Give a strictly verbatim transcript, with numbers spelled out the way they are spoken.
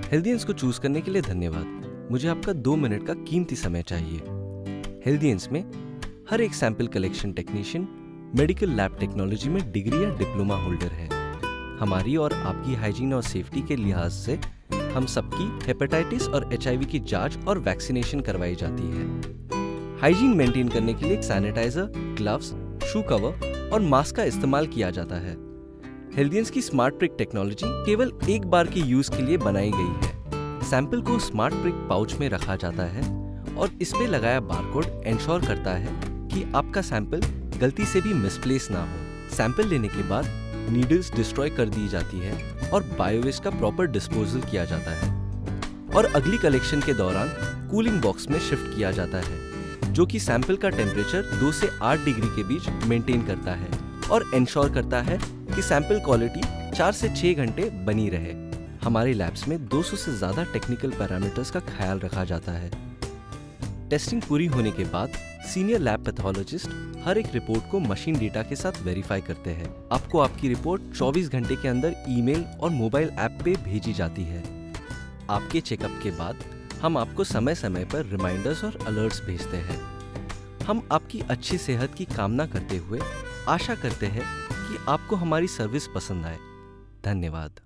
Healthians को choose करने के लिए धन्यवाद। मुझे आपका दो मिनट का कीमती समय चाहिए। हेल्थियंस में हर एक sample collection technician medical lab technology में डिग्री या डिप्लोमा होल्डर है। हमारी और आपकी हाइजीन और सेफ्टी के लिहाज से हम सबकी हेपेटाइटिस और एचआईवी की जांच और वैक्सीनेशन करवाई जाती है। हाइजीन मेंटेन करने के लिए सैनिटाइजर, ग्लव्स, शू कवर और मास्क का इस्तेमाल किया जाता है। हेल्थियंस की स्मार्टप्रिक टेक्नोलॉजी केवल एक बार के यूज के लिए बनाई गई है। सैंपल को स्मार्टप्रिक पाउच में रखा जाता है और इस पे लगाया बारकोड एंश्योर करता है कि आपका सैंपल गलती से भी मिसप्लेस ना हो। सैंपल लेने के बाद नीडल्स डिस्ट्रॉय कर दी जाती है और बायोवेस्ट का प्रॉपर डिस्पोजल किया जाता है और अगली कलेक्शन के दौरान कूलिंग बॉक्स में शिफ्ट किया जाता है, जो कि सैंपल का टेम्परेचर दो से आठ डिग्री के बीच मेंटेन करता है और एंश्योर करता है कि सैंपल क्वालिटी चार से छह घंटे बनी रहे। हमारे लैब्स में दो सौ से ज्यादा टेक्निकल पैरामीटर्स का ख्याल रखा जाता है। टेस्टिंग पूरी होने के बाद सीनियर लैब पैथोलॉजिस्ट हर एक रिपोर्ट को मशीन डेटा के साथ वेरीफाई करते हैं। आपको आपकी रिपोर्ट चौबीस घंटे के अंदर ईमेल और मोबाइल ऐप पे भेजी जाती है। आपके चेकअप के बाद हम आपको समय समय पर रिमाइंडर्स और अलर्ट्स भेजते हैं। हम आपकी अच्छी सेहत की कामना करते हुए आशा करते हैं कि आपको हमारी सर्विस पसंद आए। धन्यवाद।